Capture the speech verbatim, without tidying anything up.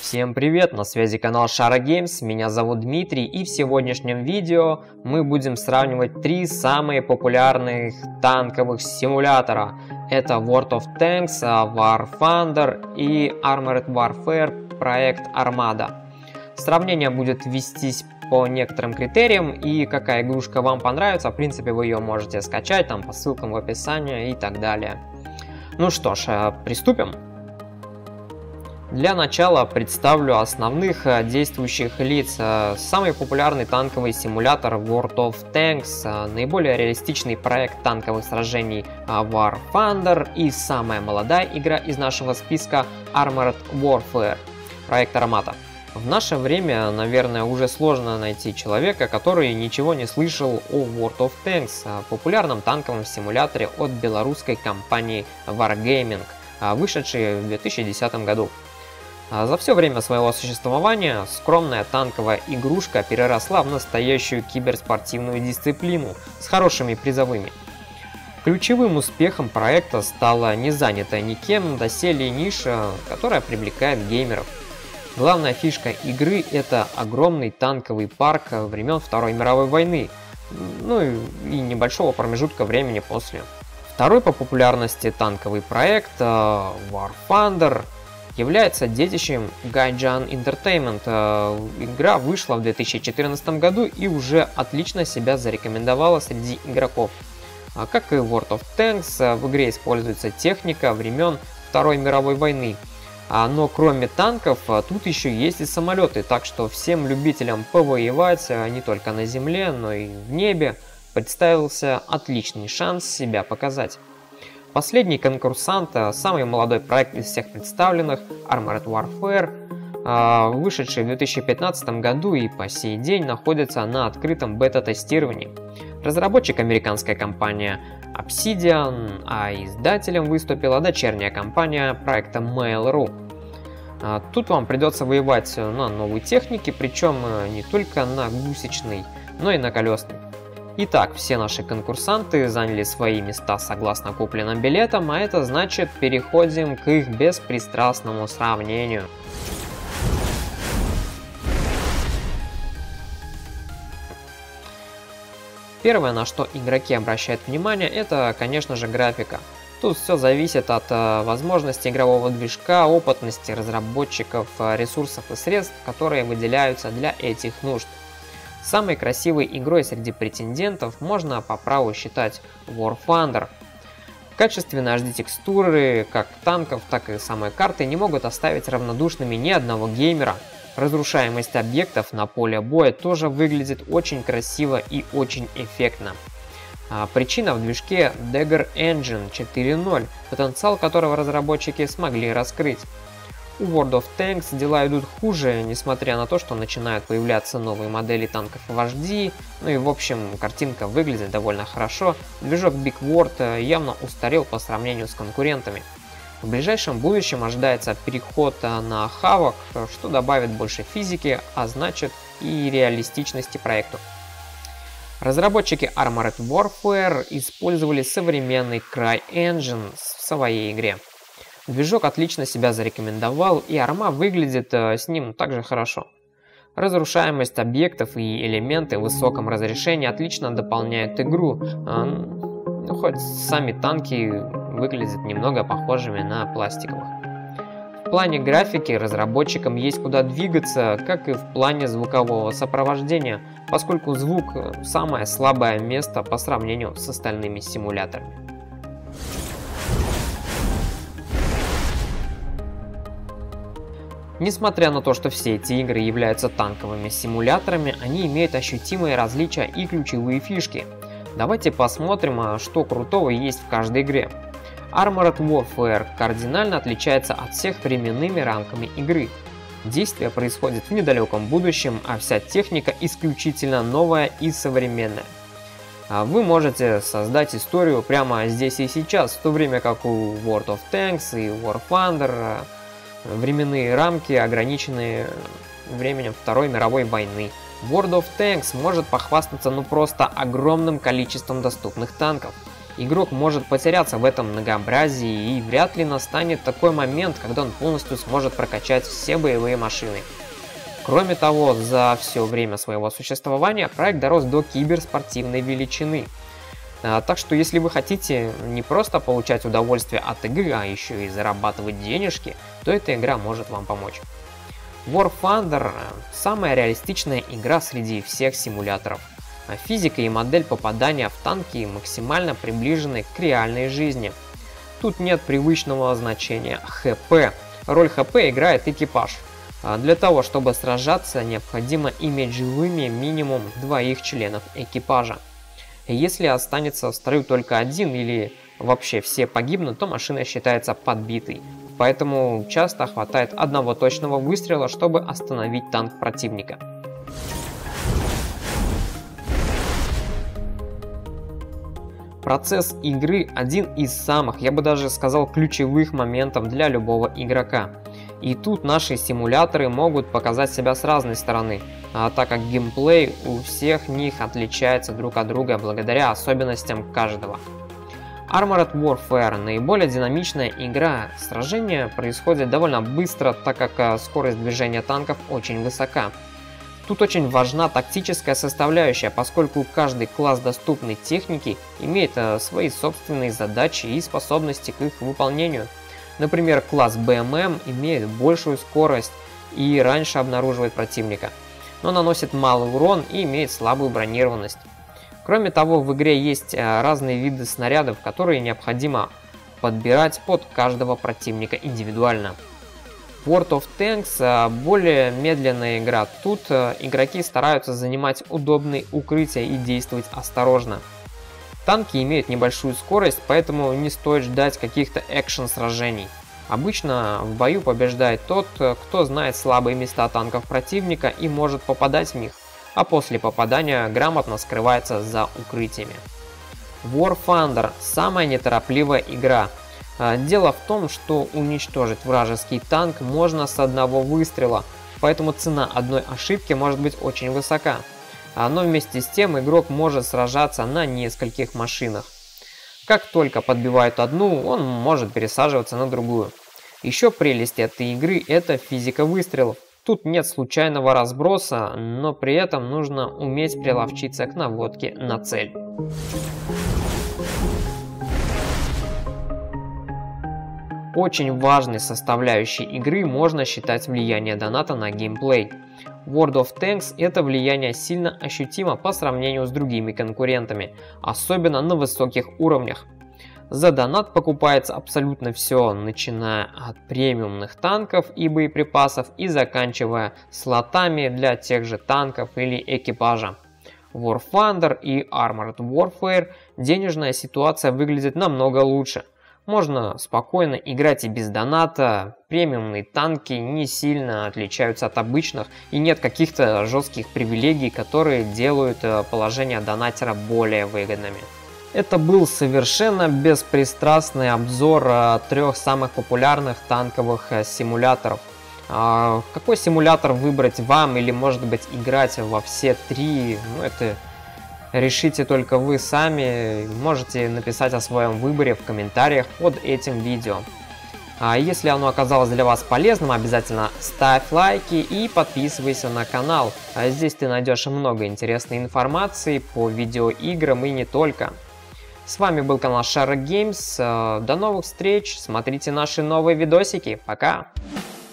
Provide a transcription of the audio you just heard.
Всем привет, на связи канал Шара Геймс, меня зовут Дмитрий, и в сегодняшнем видео мы будем сравнивать три самые популярных танковых симулятора. Это World of Tanks, War Thunder и Armored Warfare проект Armada. Сравнение будет вестись по некоторым критериям, и какая игрушка вам понравится, в принципе вы ее можете скачать там по ссылкам в описании и так далее. Ну что ж, приступим. Для начала представлю основных действующих лиц. Самый популярный танковый симулятор World of Tanks, наиболее реалистичный проект танковых сражений War Thunder и самая молодая игра из нашего списка Armored Warfare, проект Armada. В наше время, наверное, уже сложно найти человека, который ничего не слышал о World of Tanks, популярном танковом симуляторе от белорусской компании Wargaming, вышедшей в две тысячи десятом году. За все время своего существования скромная танковая игрушка переросла в настоящую киберспортивную дисциплину с хорошими призовыми. Ключевым успехом проекта стала не занятая никем доселе ниша, которая привлекает геймеров. Главная фишка игры – это огромный танковый парк времен Второй мировой войны, ну и небольшого промежутка времени после. Второй по популярности танковый проект War Thunder является детищем Gaijin Entertainment. Игра вышла в две тысячи четырнадцатом году и уже отлично себя зарекомендовала среди игроков. Как и World of Tanks, в игре используется техника времен Второй мировой войны. Но кроме танков, тут еще есть и самолеты, так что всем любителям повоевать не только на земле, но и в небе представился отличный шанс себя показать. Последний конкурсант, самый молодой проект из всех представленных, Armored Warfare, вышедший в две тысячи пятнадцатом году и по сей день находится на открытом бета-тестировании. Разработчик американская компания Obsidian, а издателем выступила дочерняя компания проекта Mail.ru. Тут вам придется воевать на новой технике, причем не только на гусечной, но и на колесной. Итак, все наши конкурсанты заняли свои места согласно купленным билетам, а это значит, переходим к их беспристрастному сравнению. Первое, на что игроки обращают внимание, это, конечно же, графика. Тут все зависит от возможности игрового движка, опытности разработчиков, ресурсов и средств, которые выделяются для этих нужд. Самой красивой игрой среди претендентов можно по праву считать War Thunder. Качественные эйч ди-текстуры как танков, так и самой карты не могут оставить равнодушными ни одного геймера. Разрушаемость объектов на поле боя тоже выглядит очень красиво и очень эффектно. А причина в движке Dagger Engine четыре ноль, потенциал которого разработчики смогли раскрыть. У World of Tanks дела идут хуже, несмотря на то, что начинают появляться новые модели танков в эйч ди, ну и в общем картинка выглядит довольно хорошо, движок Big World явно устарел по сравнению с конкурентами. В ближайшем будущем ожидается переход на Havok, что добавит больше физики, а значит и реалистичности проекту. Разработчики Armored Warfare использовали современный CryEngine в своей игре. Движок отлично себя зарекомендовал, и арма выглядит э, с ним также хорошо. Разрушаемость объектов и элементы в высоком разрешении отлично дополняют игру, э, ну, хоть сами танки выглядят немного похожими на пластиковых. В плане графики разработчикам есть куда двигаться, как и в плане звукового сопровождения, поскольку звук – самое слабое место по сравнению с остальными симуляторами. Несмотря на то, что все эти игры являются танковыми симуляторами, они имеют ощутимые различия и ключевые фишки. Давайте посмотрим, что крутого есть в каждой игре. Armored Warfare кардинально отличается от всех временными рамками игры. Действие происходит в недалеком будущем, а вся техника исключительно новая и современная. Вы можете создать историю прямо здесь и сейчас, в то время как у World of Tanks и War Thunder временные рамки ограничены временем Второй мировой войны. World of Tanks может похвастаться ну просто огромным количеством доступных танков. Игрок может потеряться в этом многообразии, и вряд ли настанет такой момент, когда он полностью сможет прокачать все боевые машины. Кроме того, за все время своего существования проект дорос до киберспортивной величины. Так что если вы хотите не просто получать удовольствие от игры, а еще и зарабатывать денежки, то эта игра может вам помочь. War Thunder – самая реалистичная игра среди всех симуляторов. Физика и модель попадания в танки максимально приближены к реальной жизни. Тут нет привычного значения эйч пи. Роль эйч пи играет экипаж. Для того, чтобы сражаться, необходимо иметь живыми минимум двоих членов экипажа. Если останется в строю только один или вообще все погибнут, то машина считается подбитой. Поэтому часто хватает одного точного выстрела, чтобы остановить танк противника. Процесс игры один из самых, я бы даже сказал, ключевых моментов для любого игрока. И тут наши симуляторы могут показать себя с разной стороны, а так как геймплей у всех них отличается друг от друга благодаря особенностям каждого. Armored Warfare – наиболее динамичная игра. Сражения происходят довольно быстро, так как скорость движения танков очень высока. Тут очень важна тактическая составляющая, поскольку каждый класс доступной техники имеет свои собственные задачи и способности к их выполнению. Например, класс би эм эм имеет большую скорость и раньше обнаруживает противника, но наносит малый урон и имеет слабую бронированность. Кроме того, в игре есть разные виды снарядов, которые необходимо подбирать под каждого противника индивидуально. World of Tanks более медленная игра. Тут игроки стараются занимать удобные укрытия и действовать осторожно. Танки имеют небольшую скорость, поэтому не стоит ждать каких-то экшен-сражений. Обычно в бою побеждает тот, кто знает слабые места танков противника и может попадать в них, а после попадания грамотно скрывается за укрытиями. War Thunder – самая неторопливая игра. Дело в том, что уничтожить вражеский танк можно с одного выстрела, поэтому цена одной ошибки может быть очень высока. Но вместе с тем игрок может сражаться на нескольких машинах. Как только подбивают одну, он может пересаживаться на другую. Еще прелесть этой игры – это физика выстрелов. Тут нет случайного разброса, но при этом нужно уметь приловчиться к наводке на цель. Очень важной составляющей игры можно считать влияние доната на геймплей. В World of Tanks это влияние сильно ощутимо по сравнению с другими конкурентами, особенно на высоких уровнях. За донат покупается абсолютно все, начиная от премиумных танков и боеприпасов и заканчивая слотами для тех же танков или экипажа. В War Thunder и Armored Warfare денежная ситуация выглядит намного лучше. Можно спокойно играть и без доната, премиумные танки не сильно отличаются от обычных и нет каких-то жестких привилегий, которые делают положение донатера более выгодными. Это был совершенно беспристрастный обзор трех самых популярных танковых симуляторов. Какой симулятор выбрать вам или может быть играть во все три, ну это... решите только вы сами, можете написать о своем выборе в комментариях под этим видео. А если оно оказалось для вас полезным, обязательно ставь лайки и подписывайся на канал. А здесь ты найдешь много интересной информации по видеоиграм и не только. С вами был канал Shark Games. До новых встреч, смотрите наши новые видосики. Пока!